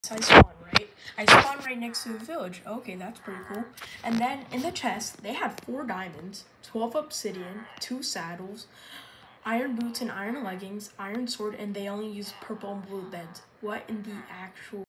I spawn, right? I spawn right next to the village. Okay, that's pretty cool. And then in the chest, they had 4 diamonds, 12 obsidian, 2 saddles, iron boots and iron leggings, iron sword, and they only use purple and blue beds. What in the actual